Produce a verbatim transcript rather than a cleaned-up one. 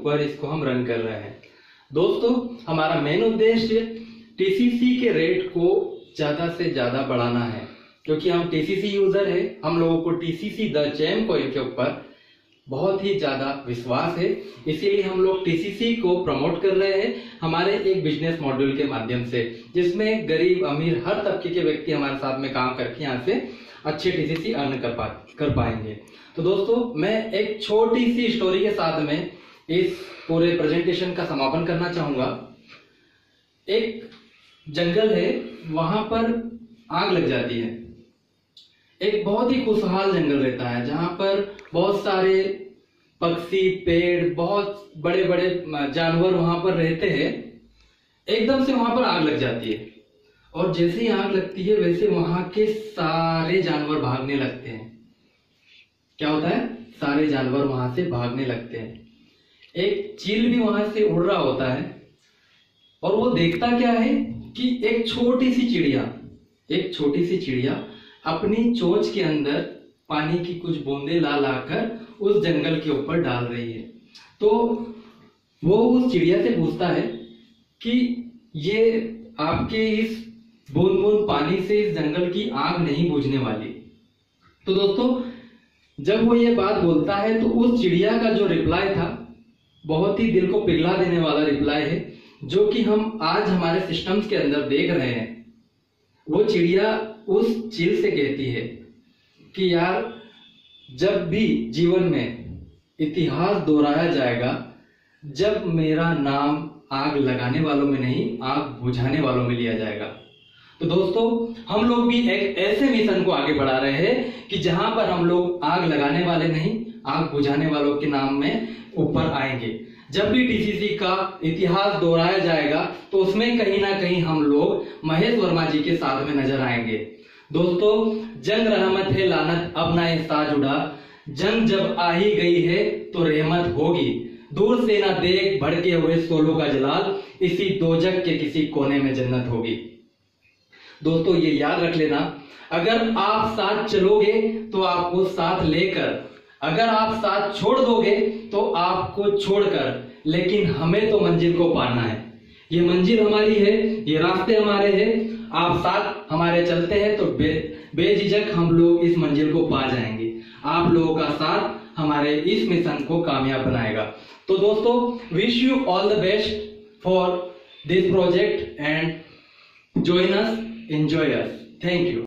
ऊपर इसको हम रन कर रहे हैं। दोस्तों, हमारा मेन उद्देश्य टीसीसी के रेट को ज्यादा से ज्यादा बढ़ाना है, क्योंकि हम टीसीसी यूजर है। हम लोगों को टीसीसी द चैम कॉइन के ऊपर बहुत ही ज्यादा विश्वास है, इसीलिए हम लोग टीसीसी को प्रमोट कर रहे हैं हमारे एक बिजनेस मॉड्यूल के माध्यम से, जिसमें गरीब अमीर हर तबके के व्यक्ति हमारे साथ में काम करके यहाँ से अच्छे टीसीसी अर्न कर पा कर पाएंगे। तो दोस्तों, मैं एक छोटी सी स्टोरी के साथ में इस पूरे प्रेजेंटेशन का समापन करना चाहूंगा। एक जंगल है, वहां पर आग लग जाती है। एक बहुत ही खुशहाल जंगल रहता है, जहां पर बहुत सारे पक्षी, पेड़, बहुत बड़े बड़े जानवर वहां पर रहते हैं। एकदम से वहां पर आग लग जाती है, और जैसे ही आग लगती है वैसे वहां के सारे जानवर भागने लगते हैं। क्या होता है? सारे जानवर वहां से भागने लगते हैं। एक चील भी वहां से उड़ रहा होता है, और वो देखता क्या है कि एक छोटी सी चिड़िया एक छोटी सी चिड़िया अपनी चोंच के अंदर पानी की कुछ बूंदें ला लाकर उस जंगल के ऊपर डाल रही है। तो वो उस चिड़िया से पूछता है कि ये आपके इस बूंद बूंद पानी से इस जंगल की आग नहीं बुझने वाली। तो दोस्तों, जब वो ये बात बोलता है तो उस चिड़िया का जो रिप्लाई था बहुत ही दिल को पिघला देने वाला रिप्लाई है, जो कि हम आज हमारे सिस्टम्स के अंदर देख रहे हैं। वो चिड़िया उस चील से कहती है कि यार, जब भी जीवन में इतिहास दोहराया जाएगा, जब मेरा नाम आग लगाने वालों में नहीं, आग बुझाने वालों में लिया जाएगा। तो दोस्तों, हम लोग भी एक ऐसे मिशन को आगे बढ़ा रहे हैं कि जहां पर हम लोग आग लगाने वाले नहीं, आग बुझाने वालों के नाम में ऊपर आएंगे। जब भी टीसीसी का इतिहास दोहराया जाएगा तो उसमें कहीं ना कहीं हम लोग महेश वर्मा जी के साथ में नजर आएंगे। दोस्तों, जंग रहमत है लानत अब ना ये साज उड़ा, जंग जब आ ही गई है तो रहमत होगी, दूर से ना देख भड़के हुए सोलों का जलाल, इसी दोजक के किसी कोने में जन्नत होगी। दोस्तों, ये याद रख लेना, अगर आप साथ चलोगे तो आपको साथ लेकर, अगर आप साथ छोड़ दोगे तो आपको छोड़कर, लेकिन हमें तो मंजिल को पाना है। ये मंजिल हमारी है, ये रास्ते हमारे हैं। आप साथ हमारे चलते हैं तो बे, बेझिझक हम लोग इस मंजिल को पा जाएंगे। आप लोगों का साथ हमारे इस मिशन को कामयाब बनाएगा। तो दोस्तों, wish you all the best for this project and join us, enjoy us. Thank you.